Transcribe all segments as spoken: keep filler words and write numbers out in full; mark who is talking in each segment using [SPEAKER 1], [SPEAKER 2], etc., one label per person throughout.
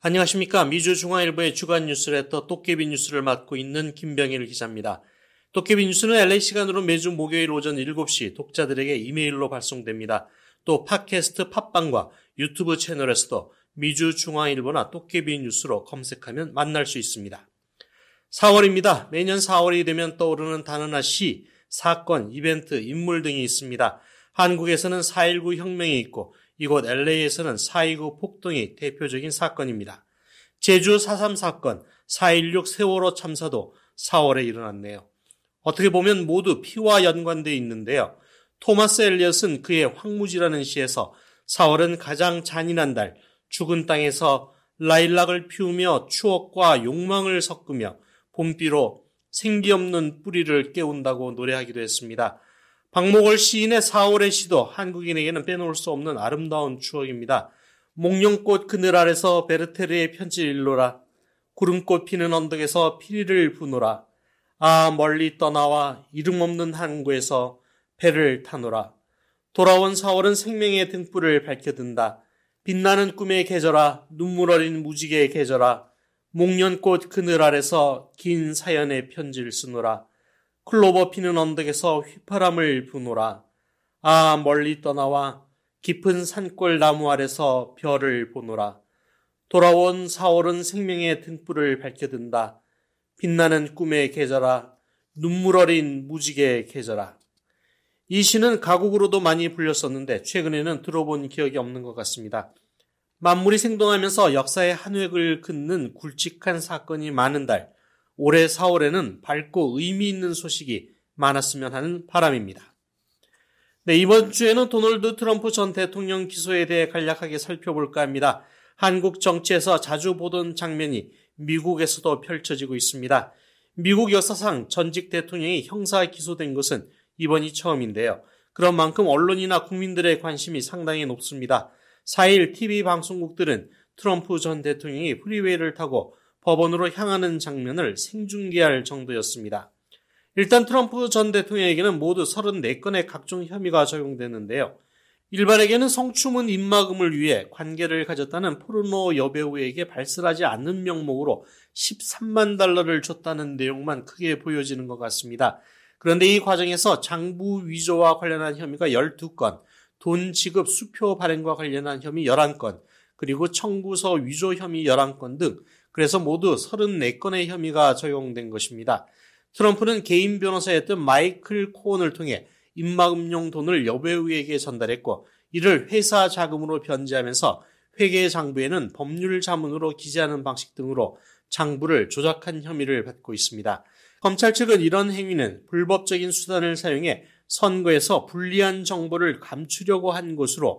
[SPEAKER 1] 안녕하십니까. 미주중앙일보의 주간 뉴스레터 도깨비 뉴스를 맡고 있는 김병일 기자입니다. 도깨비 뉴스는 엘에이 시간으로 매주 목요일 오전 일곱 시 독자들에게 이메일로 발송됩니다. 또 팟캐스트 팟빵과 유튜브 채널에서도 미주중앙일보나 도깨비 뉴스로 검색하면 만날 수 있습니다. 사월입니다. 매년 사월이 되면 떠오르는 단어나 시, 사건, 이벤트, 인물 등이 있습니다. 한국에서는 사 일구 혁명이 있고 이곳 엘에이에서는 사 이구 폭동이 대표적인 사건입니다. 제주 사 삼 사건, 사 일육 세월호 참사도 사월에 일어났네요. 어떻게 보면 모두 피와 연관되어 있는데요. 토마스 엘리엇은 그의 황무지라는 시에서 사월은 가장 잔인한 달, 죽은 땅에서 라일락을 피우며 추억과 욕망을 섞으며 봄비로 생기 없는 뿌리를 깨운다고 노래하기도 했습니다. 박목월 시인의 사월의 시도 한국인에게는 빼놓을 수 없는 아름다운 추억입니다. 목련꽃 그늘 아래서 베르테르의 편지를 읽노라. 구름꽃 피는 언덕에서 피리를 부노라. 아 멀리 떠나와 이름 없는 항구에서 배를 타노라. 돌아온 사월은 생명의 등불을 밝혀든다. 빛나는 꿈의 계절아 눈물 어린 무지개의 계절아 목련꽃 그늘 아래서 긴 사연의 편지를 쓰노라. 클로버 피는 언덕에서 휘파람을 부노라. 아 멀리 떠나와 깊은 산골 나무 아래서 별을 보노라. 돌아온 사월은 생명의 등불을 밝혀든다. 빛나는 꿈의 계절아 눈물 어린 무지개의 계절아. 이 시는 가곡으로도 많이 불렸었는데 최근에는 들어본 기억이 없는 것 같습니다. 만물이 생동하면서 역사의 한 획을 긋는 굵직한 사건이 많은 달, 올해 사월에는 밝고 의미 있는 소식이 많았으면 하는 바람입니다. 네, 이번 주에는 도널드 트럼프 전 대통령 기소에 대해 간략하게 살펴볼까 합니다. 한국 정치에서 자주 보던 장면이 미국에서도 펼쳐지고 있습니다. 미국 역사상 전직 대통령이 형사 기소된 것은 이번이 처음인데요. 그런 만큼 언론이나 국민들의 관심이 상당히 높습니다. 사 일 티비 방송국들은 트럼프 전 대통령이 프리웨이를 타고 법원으로 향하는 장면을 생중계할 정도였습니다. 일단 트럼프 전 대통령에게는 모두 서른네 건의 각종 혐의가 적용되는데요. 일반에게는 성추문 입막음을 위해 관계를 가졌다는 포르노 여배우에게 발설하지 않는 명목으로 십삼만 달러를 줬다는 내용만 크게 보여지는 것 같습니다. 그런데 이 과정에서 장부 위조와 관련한 혐의가 열두 건, 돈 지급 수표 발행과 관련한 혐의 열한 건, 그리고 청구서 위조 혐의 열한 건 등 그래서 모두 서른네 건의 혐의가 적용된 것입니다. 트럼프는 개인 변호사였던 마이클 코언을 통해 입막음용 돈을 여배우에게 전달했고 이를 회사 자금으로 변제하면서 회계 장부에는 법률 자문으로 기재하는 방식 등으로 장부를 조작한 혐의를 받고 있습니다. 검찰 측은 이런 행위는 불법적인 수단을 사용해 선거에서 불리한 정보를 감추려고 한 것으로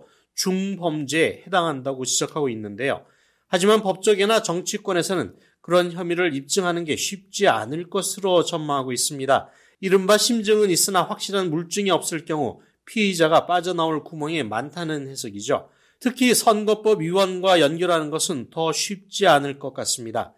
[SPEAKER 1] 중범죄에 해당한다고 지적하고 있는데요. 하지만 법조계나 정치권에서는 그런 혐의를 입증하는 게 쉽지 않을 것으로 전망하고 있습니다. 이른바 심증은 있으나 확실한 물증이 없을 경우 피의자가 빠져나올 구멍이 많다는 해석이죠. 특히 선거법 위반과 연결하는 것은 더 쉽지 않을 것 같습니다.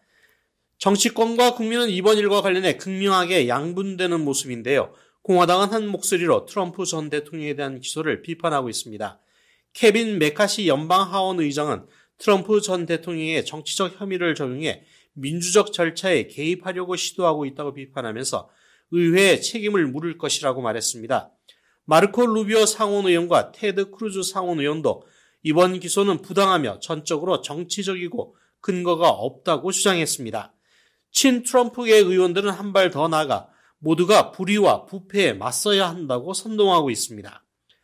[SPEAKER 1] 정치권과 국민은 이번 일과 관련해 극명하게 양분되는 모습인데요. 공화당은 한 목소리로 트럼프 전 대통령에 대한 기소를 비판하고 있습니다. 케빈 메카시 연방하원 의장은 트럼프 전 대통령의 정치적 혐의를 적용해 민주적 절차에 개입하려고 시도하고 있다고 비판하면서 의회에 책임을 물을 것이라고 말했습니다. 마르코 루비오 상원의원과 테드 크루즈 상원의원도 이번 기소는 부당하며 전적으로 정치적이고 근거가 없다고 주장했습니다. 친 트럼프계 의원들은 한 발 더 나아가 모두가 불의와 부패에 맞서야 한다고 선동하고 있습니다.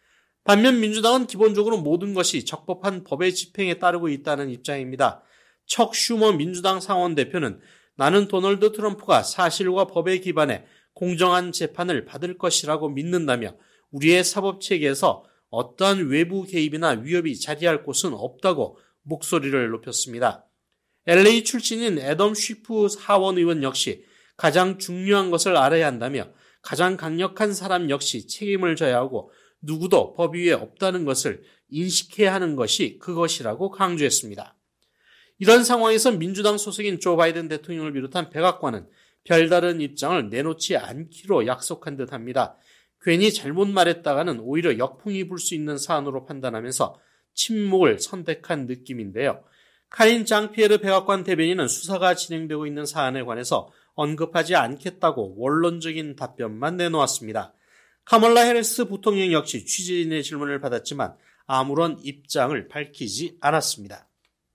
[SPEAKER 1] 반면 민주당은 기본적으로 모든 것이 적법한 법의 집행에 따르고 있다는 입장입니다. 척 슈머 민주당 상원대표는 나는 도널드 트럼프가 사실과 법에 기반해 공정한 재판을 받을 것이라고 믿는다며 우리의 사법체계에서 어떠한 외부 개입이나 위협이 자리할 곳은 없다고 목소리를 높였습니다. 엘에이 출신인 애덤 쉬프 하원의원 역시 가장 중요한 것을 알아야 한다며 가장 강력한 사람 역시 책임을 져야 하고 누구도 법 위에 없다는 것을 인식해야 하는 것이 그것이라고 강조했습니다. 이런 상황에서 민주당 소속인 조 바이든 대통령을 비롯한 백악관은 별다른 입장을 내놓지 않기로 약속한 듯합니다. 괜히 잘못 말했다가는 오히려 역풍이 불 수 있는 사안으로 판단하면서 침묵을 선택한 느낌인데요. 카린 장피에르 백악관 대변인은 수사가 진행되고 있는 사안에 관해서 언급하지 않겠다고 원론적인 답변만 내놓았습니다. 카멀라 해리스 부통령 역시 취재진의 질문을 받았지만 아무런 입장을 밝히지 않았습니다.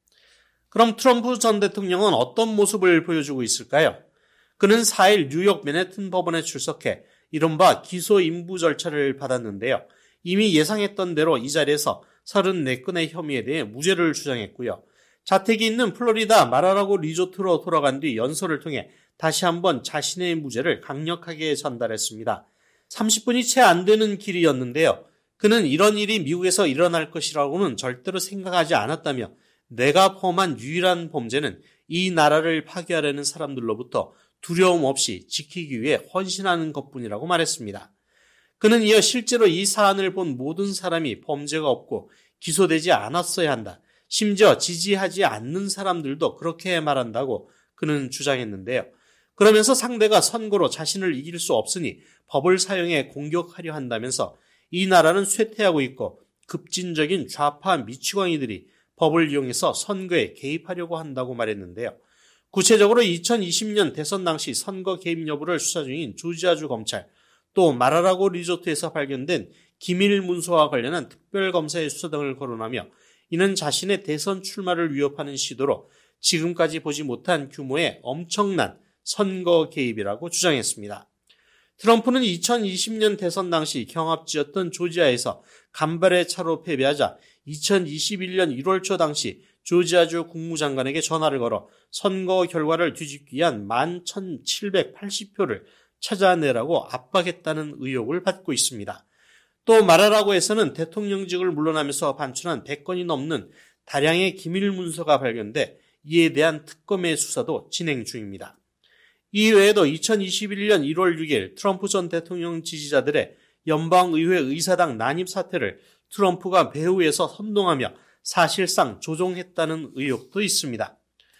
[SPEAKER 1] 그럼 트럼프 전 대통령은 어떤 모습을 보여주고 있을까요? 그는 사 일 뉴욕 맨해튼 법원에 출석해 이른바 기소 인부 절차를 받았는데요. 이미 예상했던 대로 이 자리에서 서른네 건의 혐의에 대해 무죄를 주장했고요. 자택이 있는 플로리다 마라라고 리조트로 돌아간 뒤 연설을 통해 다시 한번 자신의 무죄를 강력하게 전달했습니다. 삼십 분이 채 안 되는 길이었는데요. 그는 이런 일이 미국에서 일어날 것이라고는 절대로 생각하지 않았다며 내가 범한 유일한 범죄는 이 나라를 파괴하려는 사람들로부터 두려움 없이 지키기 위해 헌신하는 것뿐이라고 말했습니다. 그는 이어 실제로 이 사안을 본 모든 사람이 범죄가 없고 기소되지 않았어야 한다. 심지어 지지하지 않는 사람들도 그렇게 말한다고 그는 주장했는데요. 그러면서 상대가 선거로 자신을 이길 수 없으니 법을 사용해 공격하려 한다면서 이 나라는 쇠퇴하고 있고 급진적인 좌파 미치광이들이 법을 이용해서 선거에 개입하려고 한다고 말했는데요. 구체적으로 이천이십 년 대선 당시 선거 개입 여부를 수사 중인 조지아주 검찰, 또 마라라고 리조트에서 발견된 기밀 문서와 관련한 특별검사의 수사 등을 거론하며 이는 자신의 대선 출마를 위협하는 시도로 지금까지 보지 못한 규모의 엄청난 선거 개입이라고 주장했습니다. 트럼프는 이천이십 년 대선 당시 경합지였던 조지아에서 간발의 차로 패배하자 이천이십일 년 일월 초 당시 조지아주 국무장관에게 전화를 걸어 선거 결과를 뒤집기 위한 만 천칠백팔십 표를 찾아내라고 압박했다는 의혹을 받고 있습니다. 또 마라라고에서는 대통령직을 물러나면서 반출한 백 건이 넘는 다량의 기밀 문서가 발견돼 이에 대한 특검의 수사도 진행 중입니다. 이외에도 이천이십일 년 일월 육일 트럼프 전 대통령 지지자들의 연방의회 의사당 난입 사태를 트럼프가 배후에서 선동하며 사실상 조종했다는 의혹도 있습니다.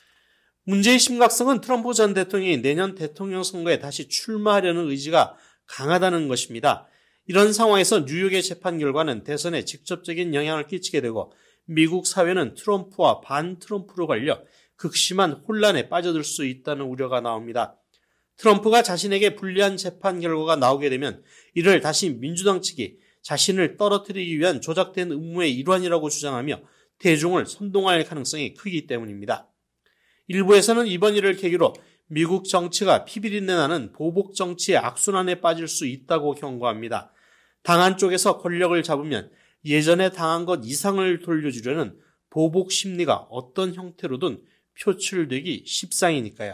[SPEAKER 1] 문제의 심각성은 트럼프 전 대통령이 내년 대통령 선거에 다시 출마하려는 의지가 강하다는 것입니다. 이런 상황에서 뉴욕의 재판 결과는 대선에 직접적인 영향을 끼치게 되고 미국 사회는 트럼프와 반 트럼프로 갈려 극심한 혼란에 빠져들 수 있다는 우려가 나옵니다. 트럼프가 자신에게 불리한 재판 결과가 나오게 되면 이를 다시 민주당 측이 자신을 떨어뜨리기 위한 조작된 음모의 일환이라고 주장하며 대중을 선동할 가능성이 크기 때문입니다. 일부에서는 이번 일을 계기로 미국 정치가 피비린내 나는 보복 정치의 악순환에 빠질 수 있다고 경고합니다. 당한 쪽에서 권력을 잡으면 예전에 당한 것 이상을 돌려주려는 보복 심리가 어떤 형태로든 표출되기 십상이니까요.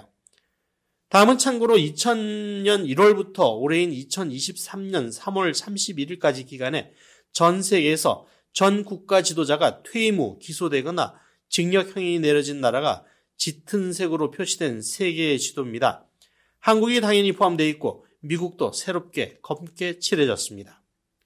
[SPEAKER 1] 다음은 참고로 이천 년 일월부터 올해인 이천이십삼 년 삼월 삼십일일까지 기간에 전 세계에서 전 국가 지도자가 퇴임 후 기소되거나 징역형이 내려진 나라가 짙은 색으로 표시된 세 개의 지도입니다. 한국이 당연히 포함되어 있고 미국도 새롭게 검게 칠해졌습니다.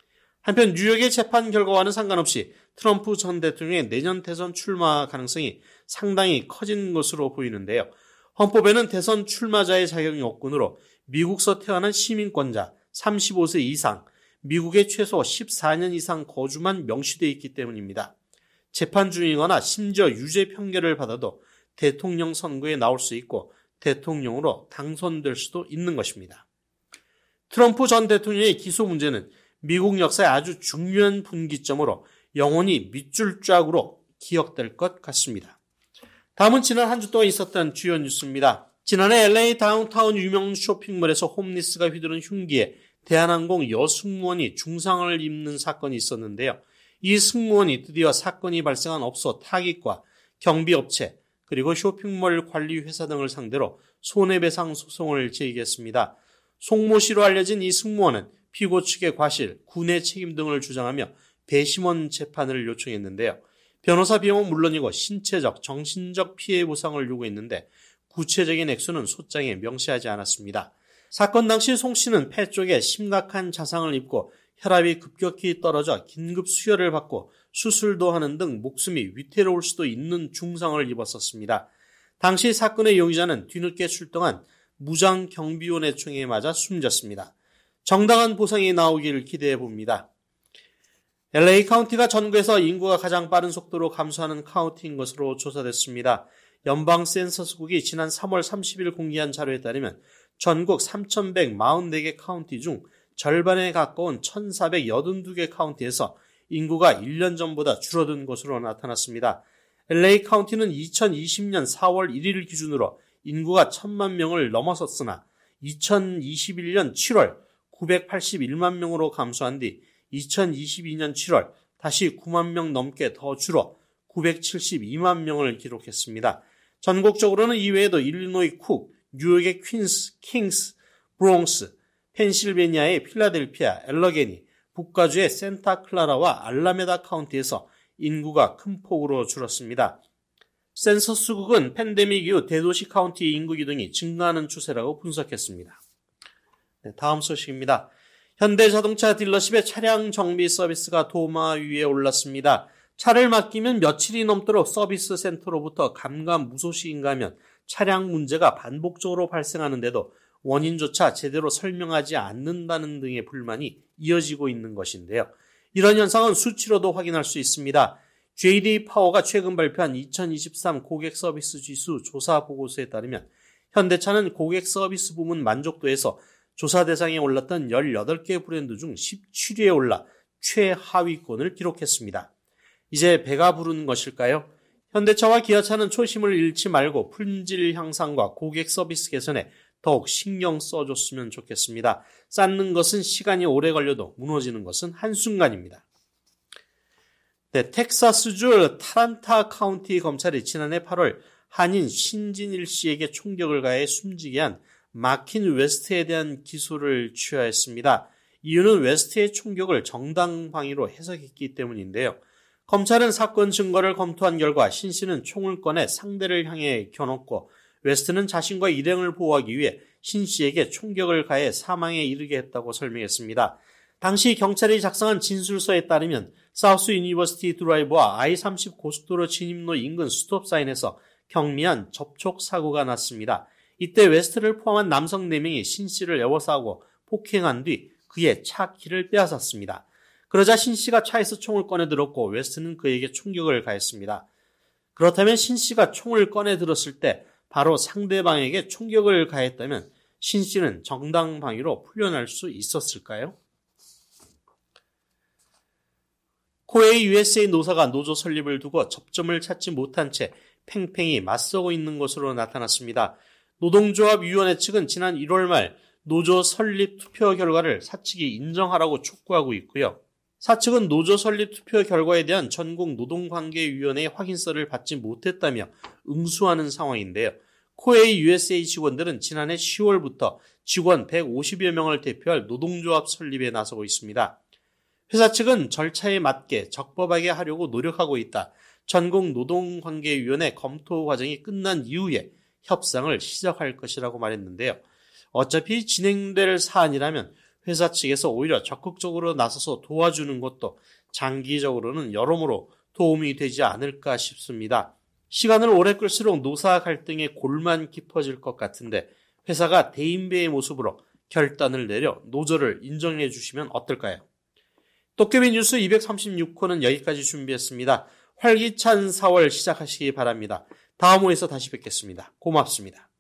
[SPEAKER 1] 한편 뉴욕의 재판 결과와는 상관없이 트럼프 전 대통령의 내년 대선 출마 가능성이 상당히 커진 것으로 보이는데요. 헌법에는 대선 출마자의 자격 요건으로 미국서 태어난 시민권자, 삼십오 세 이상, 미국에 최소 십사 년 이상 거주만 명시되어 있기 때문입니다. 재판 중이거나 심지어 유죄 판결을 받아도 대통령 선거에 나올 수 있고 대통령으로 당선될 수도 있는 것입니다. 트럼프 전 대통령의 기소 문제는 미국 역사의 아주 중요한 분기점으로 영원히 밑줄 짝으로 기억될 것 같습니다. 다음은 지난 한 주 동안 있었던 주요 뉴스입니다. 지난해 엘에이 다운타운 유명 쇼핑몰에서 홈리스가 휘두른 흉기에 대한항공 여승무원이 중상을 입는 사건이 있었는데요. 이 승무원이 드디어 사건이 발생한 업소 타깃과 경비업체 그리고 쇼핑몰 관리 회사 등을 상대로 손해배상 소송을 제기했습니다. 송모씨로 알려진 이 승무원은 피고 측의 과실, 군의 책임 등을 주장하며 배심원 재판을 요청했는데요. 변호사 비용은 물론이고 신체적, 정신적 피해 보상을 요구했는데 구체적인 액수는 소장에 명시하지 않았습니다. 사건 당시 송 씨는 폐 쪽에 심각한 자상을 입고 혈압이 급격히 떨어져 긴급 수혈을 받고 수술도 하는 등 목숨이 위태로울 수도 있는 중상을 입었었습니다. 당시 사건의 용의자는 뒤늦게 출동한 무장 경비원의 총에 맞아 숨졌습니다. 정당한 보상이 나오기를 기대해 봅니다. 엘에이 카운티가 전국에서 인구가 가장 빠른 속도로 감소하는 카운티인 것으로 조사됐습니다. 연방 센서스국이 지난 삼월 삼십일 공개한 자료에 따르면 전국 삼천백사십사 개 카운티 중 절반에 가까운 천사백팔십이 개 카운티에서 인구가 일 년 전보다 줄어든 것으로 나타났습니다. 엘에이 카운티는 이천이십 년 사월 일일 기준으로 인구가 천만 명을 넘어섰으나 이천이십일 년 칠월 구백팔십일만 명으로 감소한 뒤 이천이십이 년 칠월 다시 구만 명 넘게 더 줄어 구백칠십이만 명을 기록했습니다. 전국적으로는 이외에도 일리노이 쿡, 뉴욕의 퀸스, 킹스, 브롱스, 펜실베니아의 필라델피아, 엘러게니, 북가주의 센타클라라와 알라메다 카운티에서 인구가 큰 폭으로 줄었습니다. 센서스국은 팬데믹 이후 대도시 카운티 인구 기둥이 증가하는 추세라고 분석했습니다. 네, 다음 소식입니다. 현대자동차 딜러십의 차량 정비 서비스가 도마 위에 올랐습니다. 차를 맡기면 며칠이 넘도록 서비스 센터로부터 감감무소식인가하면 차량 문제가 반복적으로 발생하는데도 원인조차 제대로 설명하지 않는다는 등의 불만이 이어지고 있는 것인데요. 이런 현상은 수치로도 확인할 수 있습니다. 제이디 파워가 최근 발표한 이천이십삼 고객 서비스 지수 조사 보고서에 따르면 현대차는 고객 서비스 부문 만족도에서 조사 대상에 올랐던 열여덟 개 브랜드 중 십칠 위에 올라 최하위권을 기록했습니다. 이제 배가 부르는 것일까요? 현대차와 기아차는 초심을 잃지 말고 품질 향상과 고객 서비스 개선에 더욱 신경 써줬으면 좋겠습니다. 쌓는 것은 시간이 오래 걸려도 무너지는 것은 한순간입니다. 네, 텍사스주 타란타 카운티 검찰이 지난해 팔월 한인 신진일 씨에게 총격을 가해 숨지게 한 마킨 웨스트에 대한 기소를 취하했습니다. 이유는 웨스트의 총격을 정당방위로 해석했기 때문인데요. 검찰은 사건 증거를 검토한 결과 신 씨는 총을 꺼내 상대를 향해 겨눴고 웨스트는 자신과 일행을 보호하기 위해 신 씨에게 총격을 가해 사망에 이르게 했다고 설명했습니다. 당시 경찰이 작성한 진술서에 따르면 사우스 유니버시티 드라이브와 아이 삼십 고속도로 진입로 인근 스톱사인에서 경미한 접촉 사고가 났습니다. 이때 웨스트를 포함한 남성 네 명이 신 씨를 에워싸고 폭행한 뒤 그의 차 키를 빼앗았습니다. 그러자 신 씨가 차에서 총을 꺼내 들었고 웨스트는 그에게 총격을 가했습니다. 그렇다면 신 씨가 총을 꺼내 들었을 때 바로 상대방에게 총격을 가했다면 신 씨는 정당방위로 풀려날 수 있었을까요? 코웨이 유에스에이 노사가 노조 설립을 두고 접점을 찾지 못한 채 팽팽히 맞서고 있는 것으로 나타났습니다. 노동조합위원회 측은 지난 일월 말 노조 설립 투표 결과를 사측이 인정하라고 촉구하고 있고요. 사측은 노조 설립 투표 결과에 대한 전국 노동관계위원회의 확인서를 받지 못했다며 응수하는 상황인데요. 코웨이 유에스에이 직원들은 지난해 시월부터 직원 백오십여 명을 대표할 노동조합 설립에 나서고 있습니다. 회사 측은 절차에 맞게 적법하게 하려고 노력하고 있다. 전국 노동관계위원회 검토 과정이 끝난 이후에 협상을 시작할 것이라고 말했는데요. 어차피 진행될 사안이라면 회사 측에서 오히려 적극적으로 나서서 도와주는 것도 장기적으로는 여러모로 도움이 되지 않을까 싶습니다. 시간을 오래 끌수록 노사 갈등의 골만 깊어질 것 같은데 회사가 대인배의 모습으로 결단을 내려 노조를 인정해 주시면 어떨까요? 도깨비 뉴스 이백삼십육 호는 여기까지 준비했습니다. 활기찬 사월 시작하시기 바랍니다. 다음 호에서 다시 뵙겠습니다. 고맙습니다.